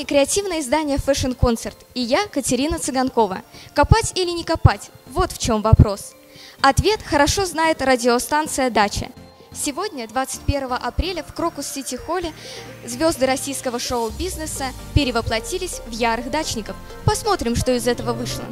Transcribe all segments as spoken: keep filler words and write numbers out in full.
вами креативное издание Fashion Concert и я, Катерина Цыганкова. Копать или не копать? Вот в чем вопрос. Ответ хорошо знает радиостанция «Дача». Сегодня, двадцать первого апреля, в Крокус-Сити-Холле звезды российского шоу-бизнеса перевоплотились в ярых дачников. Посмотрим, что из этого вышло.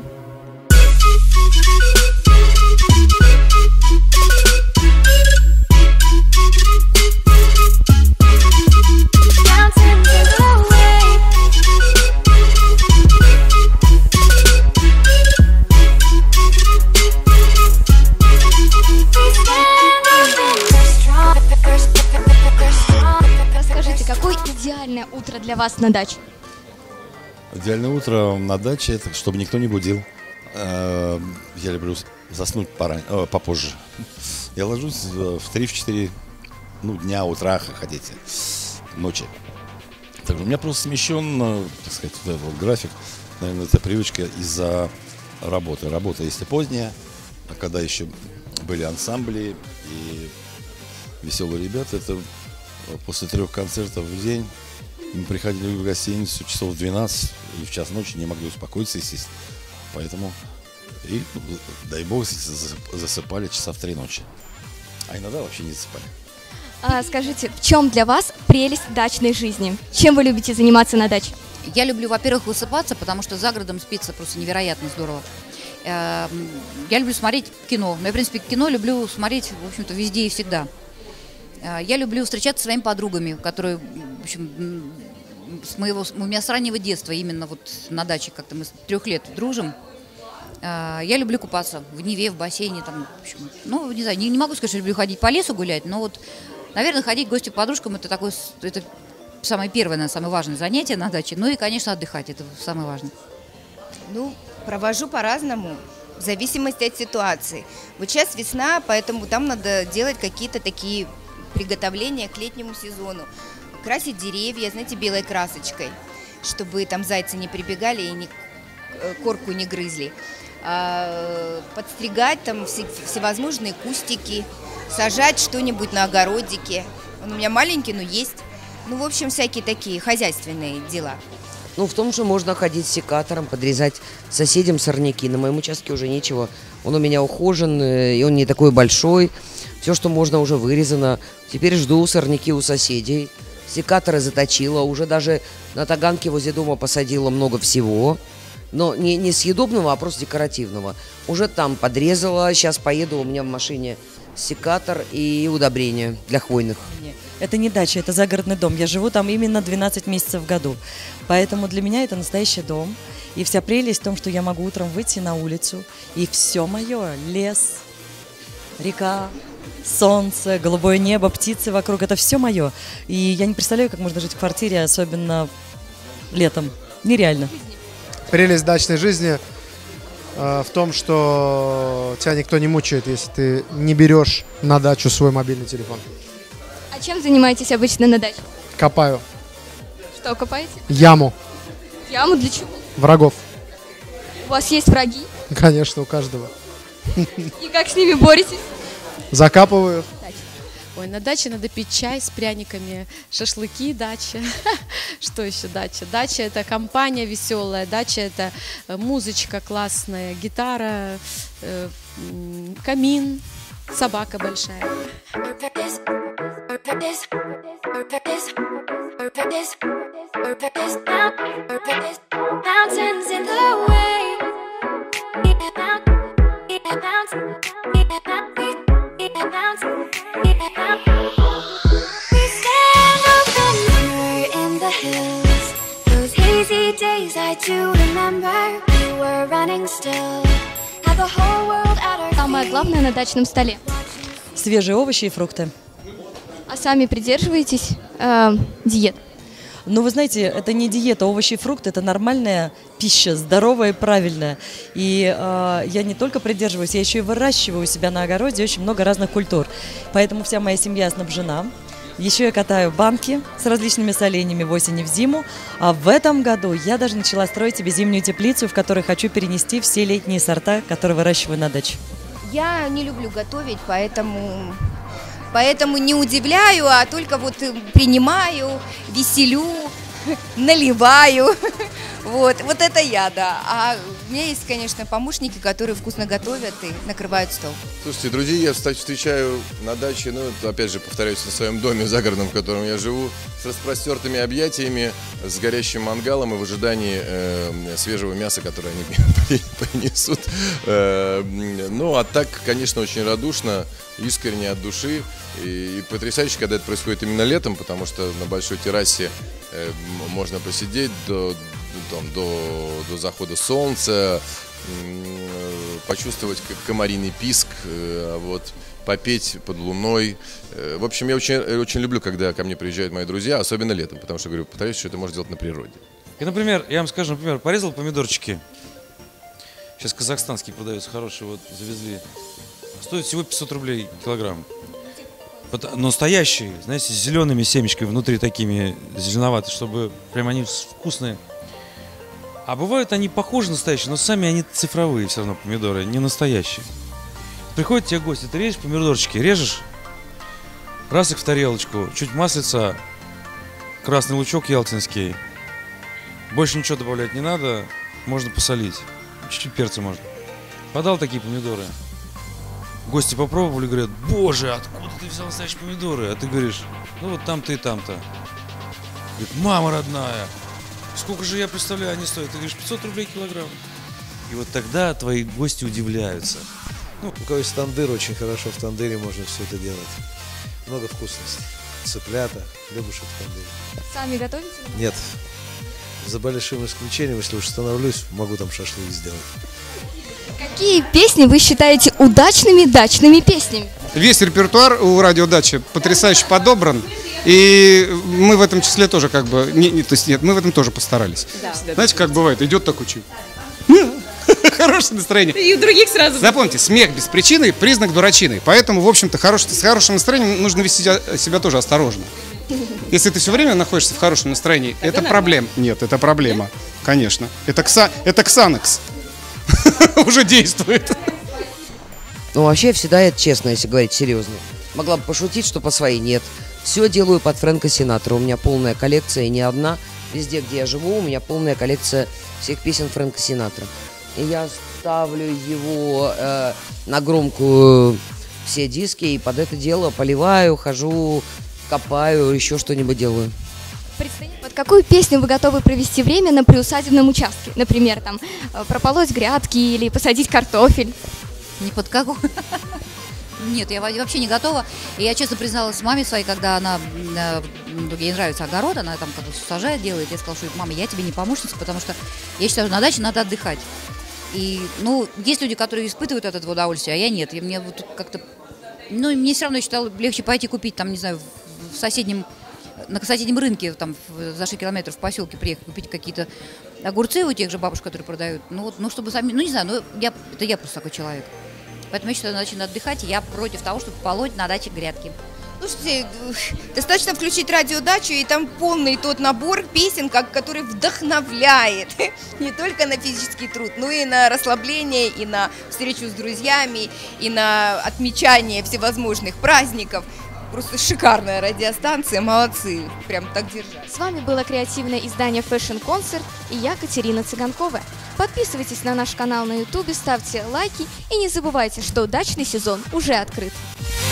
Расскажите, какое идеальное утро для вас на даче? Идеальное утро на даче, это чтобы никто не будил. Я люблю заснуть поран... попозже. Я ложусь в три-четыре ну, дня, утра, как хотите, ночи. Так что у меня просто смещен, так сказать, вот этот вот график. Наверное, это привычка из-за работы. Работа, если поздняя, а когда еще были ансамбли и веселые ребята, это после трех концертов в день мы приходили в гостиницу часов в двенадцать или в час ночи, не могли успокоиться, естественно. Поэтому, и, дай бог, засыпали часа в три ночи. А иногда вообще не засыпали. А, скажите, в чем для вас прелесть дачной жизни? Чем вы любите заниматься на даче? Я люблю, во-первых, высыпаться, потому что за городом спится просто невероятно здорово. Я люблю смотреть кино. Я, в принципе, кино люблю смотреть, в общем-то, везде и всегда. Я люблю встречаться со своими подругами, которые, в общем, с моего, у меня с раннего детства именно вот на даче как-то мы с трех лет дружим. Я люблю купаться в Неве, в бассейне, там, в общем, ну, не знаю, не, не могу сказать, что люблю ходить по лесу гулять, но вот, наверное, ходить в гости к подружкам это такое, это самое первое, наверное, самое важное занятие на даче. Ну и, конечно, отдыхать, это самое важное. Ну, провожу по-разному, в зависимости от ситуации. Вот сейчас весна, поэтому там надо делать какие-то такие приготовления к летнему сезону. Красить деревья, знаете, белой красочкой, чтобы там зайцы не прибегали и не, корку не грызли. А, подстригать там все, всевозможные кустики, сажать что-нибудь на огородике. Он у меня маленький, но есть. Ну, в общем, всякие такие хозяйственные дела. Ну, в том, что можно ходить с секатором, подрезать соседям сорняки. На моем участке уже нечего. Он у меня ухожен, и он не такой большой. Все, что можно, уже вырезано. Теперь жду сорняки у соседей. Секаторы заточила. Уже даже на таганке возле дома посадила много всего. Но не, не съедобного, а просто декоративного. Уже там подрезала. Сейчас поеду, у меня в машине секатор и удобрения для хвойных. Это не дача, это загородный дом. Я живу там именно двенадцать месяцев в году. Поэтому для меня это настоящий дом. И вся прелесть в том, что я могу утром выйти на улицу. И все мое. Лес, река, солнце, голубое небо, птицы вокруг. Это все мое. И я не представляю, как можно жить в квартире, особенно летом. Нереально. Прелесть дачной жизни э, в том, что тебя никто не мучает, если ты не берешь на дачу свой мобильный телефон. А чем занимаетесь обычно на даче? Копаю. Что копаете? Яму. Яму для чего? Врагов. У вас есть враги? Конечно, у каждого. И как с ними боретесь? Закапываю. Ой, на даче надо пить чай с пряниками, шашлыки, дача. Что еще дача? Дача — это компания веселая, дача — это музычка классная, гитара, э, камин, собака большая. Самое главное на дачном столе? Свежие овощи и фрукты. А сами придерживаетесь э, диет? Ну, вы знаете, это не диета, овощи и фрукты – это нормальная пища, здоровая и правильная. И э, я не только придерживаюсь, я еще и выращиваю у себя на огороде очень много разных культур. Поэтому вся моя семья снабжена. Еще я катаю банки с различными соленьями в осень и в зиму. А в этом году я даже начала строить себе зимнюю теплицу, в которой хочу перенести все летние сорта, которые выращиваю на даче. Я не люблю готовить, поэтому, поэтому не удивляю, а только вот принимаю, веселю. наливаю. Вот, вот это я, да. А у меня есть, конечно, помощники, которые вкусно готовят и накрывают стол. Слушайте, друзей я, кстати, встречаю на даче, ну, опять же, повторяюсь, на своем доме загородном, в котором я живу, с распростертыми объятиями, с горящим мангалом и в ожидании э, свежего мяса, которое они принесут. Э, ну, а так, конечно, очень радушно, искренне от души. И, и потрясающе, когда это происходит именно летом, потому что на большой террасе э, можно посидеть до, там, до, до захода солнца, э, почувствовать комариный писк, э, вот, попеть под луной. Э, в общем, я очень, очень люблю, когда ко мне приезжают мои друзья, особенно летом, потому что, говорю, повторяюсь, что это можно делать на природе. И, например, я вам скажу, например, порезал помидорчики. Сейчас казахстанские продаются, хорошие, вот, завезли. Стоит всего пятьсот рублей килограмм. Но настоящие, знаете, с зелеными семечками внутри, такими зеленоватые, чтобы прям они вкусные. А бывают они похожи на настоящие, но сами они цифровые все равно помидоры, не настоящие. Приходят тебе гости, ты режешь помидорчики, режешь, раз их в тарелочку, чуть маслица, красный лучок ялтинский. Больше ничего добавлять не надо, можно посолить, чуть-чуть перца можно. Подал такие помидоры. Гости попробовали, говорят: боже, откуда ты взял настоящие помидоры? А ты говоришь: ну вот там-то и там-то. Говорит: мама родная, сколько же я представляю, они стоят? Ты говоришь: пятьсот рублей килограмм. И вот тогда твои гости удивляются. Ну, у кого есть тандыр, очень хорошо в тандыре можно все это делать. Много вкусностей. Цыплята, хлебушек в тандыре. Сами готовите? Нет. За большим исключением, если уж становлюсь, могу там шашлык сделать. Какие песни вы считаете удачными дачными песнями? Весь репертуар у радиодачи потрясающе подобран. И мы в этом числе тоже как бы... Не, не, то есть нет, мы в этом тоже постарались. Да. Знаете, как бывает, идет такой чуть. Хорошее настроение. И у других сразу. Запомните, смех без причины – признак дурачины. Поэтому, в общем-то, хорош, с хорошим настроением нужно вести себя, себя тоже осторожно. Если ты все время находишься в хорошем настроении, так это проблема. Нет, это проблема, нет? Конечно. Это, кса... это ксанокс. Уже действует. Ну, вообще, всегда это честно, если говорить серьезно. Могла бы пошутить, что по своей нет. Все делаю под Фрэнка Синатра. У меня полная коллекция, и не одна. Везде, где я живу, у меня полная коллекция всех песен Фрэнка Синатра. И я ставлю его э, на громкую все диски, и под это дело поливаю, хожу, копаю, еще что-нибудь делаю. Представьте, под какую песню вы готовы провести время на приусадебном участке? Например, там, прополоть грядки или посадить картофель? Ни под какую. Нет, я вообще не готова. И я честно призналась маме своей, когда она, ей нравится огород, она там как-то сажает, делает. Я сказала, что: мама, я тебе не помощница, потому что я считаю, что на даче надо отдыхать. И, ну, есть люди, которые испытывают это удовольствие, а я нет. И мне вот как-то, ну, мне все равно, я считала, легче пойти купить, там, не знаю, в соседнем, на соседнем рынке, там, за шесть километров в поселке приехать, купить какие-то огурцы у тех же бабушек, которые продают. Ну, вот, ну, чтобы сами, ну, не знаю, ну, я, это я просто такой человек. Поэтому я считаю, на даче надо отдыхать, и я против того, чтобы полоть на даче грядки. Слушайте, достаточно включить радиодачу, и там полный тот набор песен, как, который вдохновляет не только на физический труд, но и на расслабление, и на встречу с друзьями, и на отмечание всевозможных праздников. Просто шикарная радиостанция, молодцы, прям так держать. С вами было креативное издание Fashion Concert и я, Катерина Цыганкова. Подписывайтесь на наш канал на ютубе, ставьте лайки и не забывайте, что дачный сезон уже открыт.